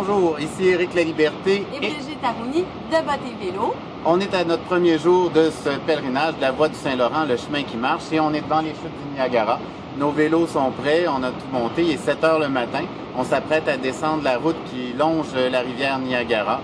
Bonjour, ici Éric Laliberté et Brigitte Arouni de Bottes et Vélo. On est à notre premier jour de ce pèlerinage de la Voie du Saint-Laurent, le chemin qui marche, et on est devant les chutes du Niagara. Nos vélos sont prêts, on a tout monté, il est 7 heures le matin. On s'apprête à descendre la route qui longe la rivière Niagara.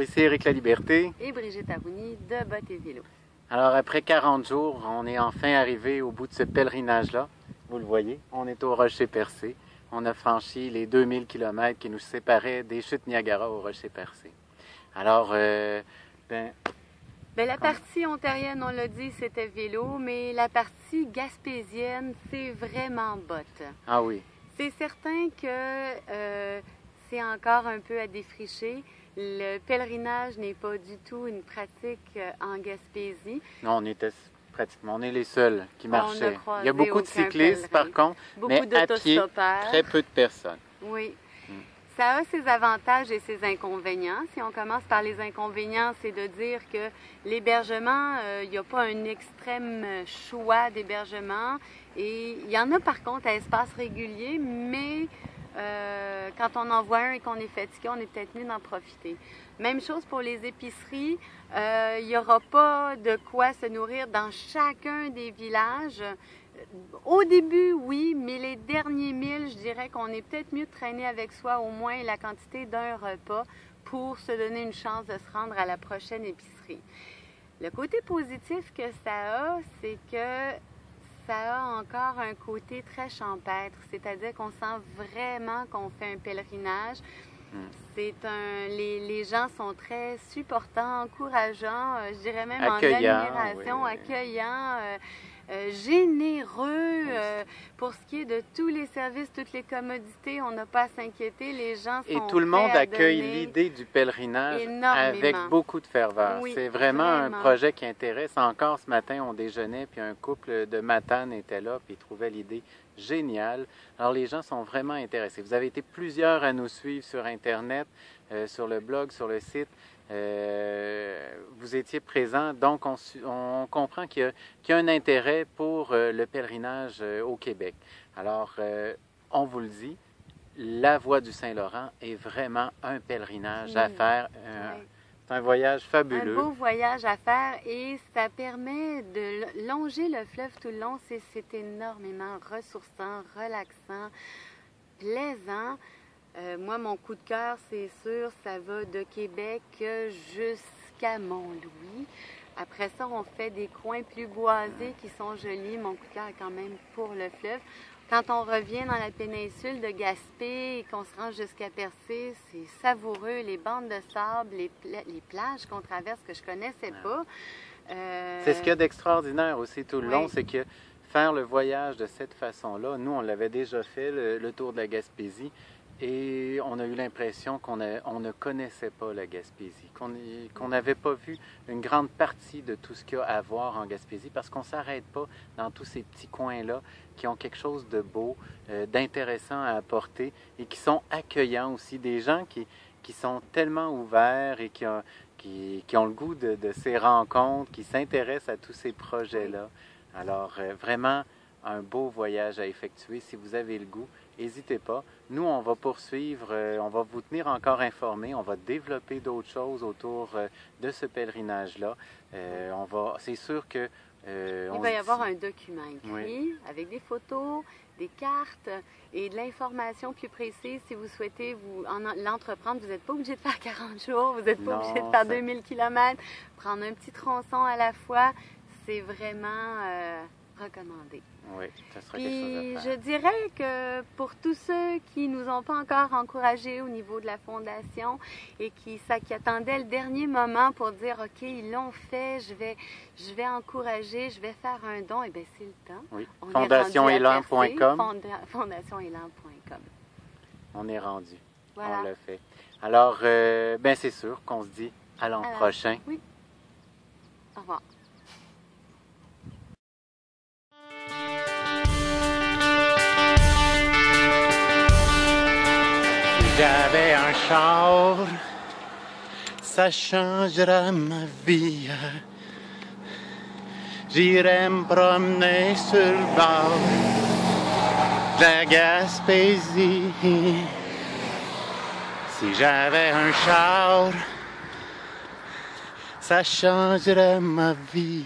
ici Éric Laliberté. Et Brigitte Aruni de Bottes et Vélo. Alors après 40 jours, on est enfin arrivé au bout de ce pèlerinage-là. Vous le voyez, on est au Rocher Percé. On a franchi les 2000 km qui nous séparaient des chutes Niagara au Rocher Percé. Alors, la partie ontarienne, on l'a dit, c'était vélo, mais la partie gaspésienne, c'est vraiment bottes. Ah oui. C'est certain que c'est encore un peu à défricher. Le pèlerinage n'est pas du tout une pratique en Gaspésie. Non, on est les seuls qui marchaient. Il y a beaucoup de cyclistes, pèlerin. par contre, mais à pied, très peu de personnes. Oui. Ça a ses avantages et ses inconvénients. Si on commence par les inconvénients, c'est de dire que l'hébergement, il n'y a pas un extrême choix d'hébergement. Et il y en a par contre à espace régulier, mais quand on en voit un et qu'on est fatigué, on est peut-être mieux d'en profiter. Même chose pour les épiceries. Il n'y aura pas de quoi se nourrir dans chacun des villages. Au début, oui, mais les derniers 1000, je dirais qu'on est peut-être mieux de traîner avec soi au moins la quantité d'un repas pour se donner une chance de se rendre à la prochaine épicerie. Le côté positif que ça a, c'est que ça a encore un côté très champêtre, c'est-à-dire qu'on sent vraiment qu'on fait un pèlerinage. Les gens sont très supportants, encourageants, je dirais même accueillant, en admiration, oui. Accueillants. Généreux pour ce qui est de tous les services, toutes les commodités, on n'a pas à s'inquiéter, les gens sont et tout le monde prêts à accueille donner l'idée du pèlerinage énormément. avec beaucoup de ferveur. Oui, c'est vraiment vraiment. un projet qui intéresse. Encore ce matin, on déjeunait, puis un couple de Matane était là, puis ils trouvaient l'idée géniale. Alors les gens sont vraiment intéressés. Vous avez été plusieurs à nous suivre sur Internet, sur le blog, sur le site. Vous étiez présents, donc on comprend qu'il y a un intérêt pour le pèlerinage au Québec. Alors, on vous le dit, la Voie du Saint-Laurent est vraiment un pèlerinage à faire. C'est un voyage fabuleux. Un beau voyage à faire et ça permet de longer le fleuve tout le long. C'est énormément ressourçant, relaxant, plaisant. Moi, mon coup de cœur, c'est sûr, ça va de Québec jusqu'à Mont-Louis. Après ça, on fait des coins plus boisés qui sont jolis. Mon coup de cœur est quand même pour le fleuve. Quand on revient dans la péninsule de Gaspé et qu'on se rend jusqu'à Percé, c'est savoureux. Les bandes de sable, les plages qu'on traverse que je connaissais pas. C'est ce qu'il y a d'extraordinaire aussi tout le long, Oui. c'est que faire le voyage de cette façon-là, nous, on l'avait déjà fait, le tour de la Gaspésie, et on a eu l'impression qu'on ne connaissait pas la Gaspésie, qu'on n'avait pas vu une grande partie de tout ce qu'il y a à voir en Gaspésie, parce qu'on ne s'arrête pas dans tous ces petits coins-là qui ont quelque chose de beau, d'intéressant à apporter, et qui sont accueillants aussi, des gens qui sont tellement ouverts et qui ont le goût de ces rencontres, qui s'intéressent à tous ces projets-là. Alors, vraiment, un beau voyage à effectuer. Si vous avez le goût, n'hésitez pas. Nous, on va poursuivre, on va vous tenir encore informés, on va développer d'autres choses autour de ce pèlerinage-là. C'est sûr que... Il va y avoir un document écrit avec des photos, des cartes et de l'information plus précise. Si vous souhaitez l'entreprendre, vous n'êtes pas obligé de faire 40 jours, vous n'êtes pas obligé de faire 2000 km. Prendre un petit tronçon à la fois, c'est vraiment recommandé. Oui, ça sera quelque chose à faire. Je dirais que pour tous ceux qui nous ont pas encore encouragés au niveau de la Fondation et qui attendaient le dernier moment pour dire « OK, ils l'ont fait, je vais encourager, je vais faire un don », eh bien, c'est le temps. Oui, fondationélan.com. Fondationélan.com. On est rendu. Voilà. On l'a fait. Alors, c'est sûr qu'on se dit à l'an prochain. Oui. Au revoir. J'avais un char, ça changera ma vie. J'irai me promener sur le bord de la Gaspésie. Si j'avais un char, ça changerait ma vie.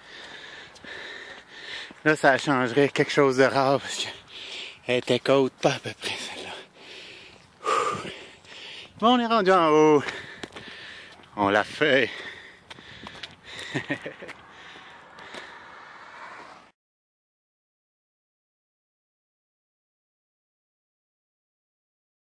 Là, ça changerait quelque chose de rare parce qu'elle était côte pas à peu près celle-là. Bon, on est rendu en haut. On l'a fait.